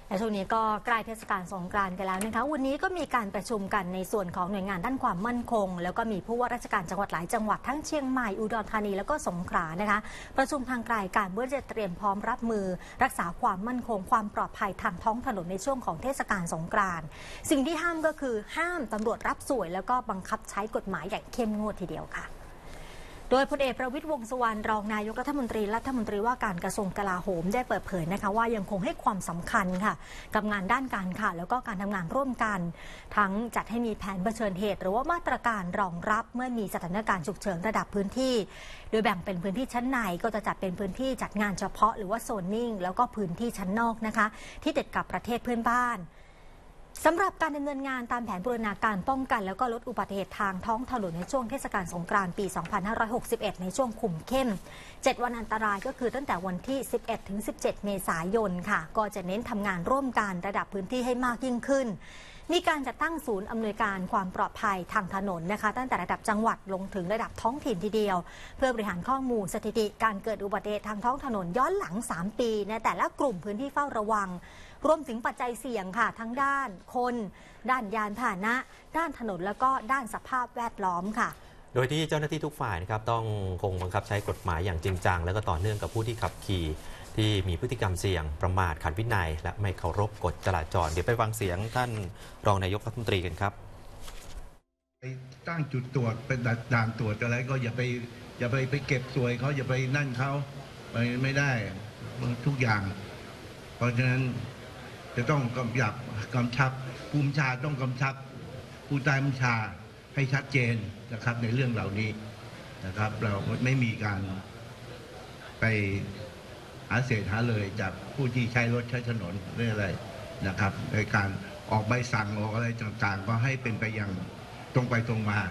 และช่วงนี้ก็ใกล้เทศกาลสงกรานต์กันแล้วนะคะวันนี้ก็มีการประชุมกันในส่วนของหน่วยงานด้านความมั่นคงแล้วก็มีผู้ว่าราชการจังหวัดหลายจังหวัดทั้งเชียงใหม่อุดรธานีแล้วก็สงขลานะคะประชุมทางไกลการเพื่อจะเตรียมพร้อมรับมือรักษาความมั่นคงความปลอดภัยทางท้องถนนในช่วงของเทศกาลสงกรานต์สิ่งที่ห้ามก็คือห้ามตำรวจรับสวยแล้วก็บังคับใช้กฎหมายอย่างเข้มงวดทีเดียวค่ะโดยพลเอกประวิตร วงษ์สุวรรณรองนายกรัฐมนตรีว่าการกระทรวงกลาโหมได้เปิดเผยนะคะว่ายังคงให้ความสำคัญค่ะกับงานด้านการข่าวแล้วก็การทำงานร่วมกันทั้งจัดให้มีแผนเผชิญเหตุหรือว่ามาตรการรองรับเมื่อมีสถานการณ์ฉุกเฉินระดับพื้นที่โดยแบ่งเป็นพื้นที่ชั้นในก็จะจัดเป็นพื้นที่จัดงานเฉพาะหรือว่าโซนนิ่งแล้วก็พื้นที่ชั้นนอกนะคะที่ติดกับประเทศเพื่อนบ้านสำหรับการดำเนินงานตามแผนบูรณาการป้องกันแล้วก็ลดอุบัติเหตุทางท้องถนนในช่วงเทศกาลสงกรานต์ปี 2561 ในช่วงคุมเข้ม 7 วันอันตรายก็คือตั้งแต่วันที่ 11 ถึง 17 เมษายนค่ะก็จะเน้นทำงานร่วมกันระดับพื้นที่ให้มากยิ่งขึ้นมีการจัดตั้งศูนย์อำนวยการความปลอดภัยทางถนนนะคะตั้งแต่ระดับจังหวัดลงถึงระดับท้องถิ่นทีเดียวเพื่อบริหารข้อมูลสถิติการเกิดอุบัติเหตุทางท้องถนนย้อนหลัง 3 ปีในแต่ละกลุ่มพื้นที่เฝ้าระวังรวมถึงปัจจัยเสี่ยงค่ะทั้งด้านคนด้านยานพาหนะด้านถนนแล้วก็ด้านสภาพแวดล้อมค่ะโดยที่เจ้าหน้าที่ทุกฝ่ายนะครับต้องคงบังคับใช้กฎหมายอย่างจริงจังและก็ต่อเนื่องกับผู้ที่ขับขี่ที่มีพฤติกรรมเสี่ยงประมาทขาดวินัยและไม่เคารพกฎจราจรเดี๋ยวไปฟังเสียงท่านรองนายกรัฐมนตรีกันครับไปตั้งจุดตรวจเป็นด่านตรวจอะไรก็อย่าไปเก็บสวยเขาอย่าไปนั่นเขาไม่ได้ทุกอย่างเพราะฉะนั้นจะต้องกำชับภูมิชาต้องกำชับผู้ใต้บัญชาให้ชัดเจนนะครับในเรื่องเหล่านี้นะครับเราไม่มีการไปหาเศษหาเลยจากผู้ที่ใช้รถใช้ถนนหรืออะไรนะครับในการออกใบสั่งออกอะไรต่างๆก็ให้เป็นไปอย่างตรงไปตรงมา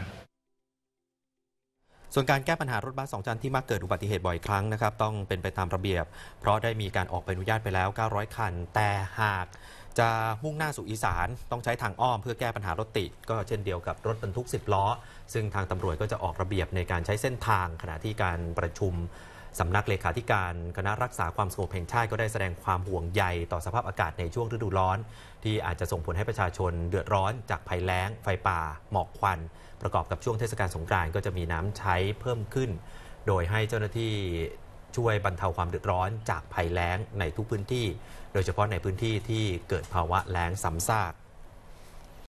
ส่วนการแก้ปัญหารถบัส2 ชั้นที่มักเกิดอุบัติเหตุบ่อยครั้งนะครับต้องเป็นไปตามระเบียบเพราะได้มีการออกใบอนุญาตไปแล้ว900 คันแต่หากจะมุ่งหน้าสู่อีสานต้องใช้ทางอ้อมเพื่อแก้ปัญหารถติดก็เช่นเดียวกับรถบรรทุก10 ล้อซึ่งทางตำรวจก็จะออกระเบียบในการใช้เส้นทางขณะที่การประชุมสำนักเลขาธิการคณะรักษาความสงบแห่งชาติก็ได้แสดงความห่วงใยต่อสภาพอากาศในช่วงฤดูร้อนที่อาจจะส่งผลให้ประชาชนเดือดร้อนจากภัยแล้งไฟป่าหมอกควันประกอบกับช่วงเทศกาลสงกรานต์ก็จะมีน้ำใช้เพิ่มขึ้นโดยให้เจ้าหน้าที่ช่วยบรรเทาความเดือดร้อนจากภัยแล้งในทุกพื้นที่โดยเฉพาะในพื้นที่ที่เกิดภาวะแล้งซ้ำซาก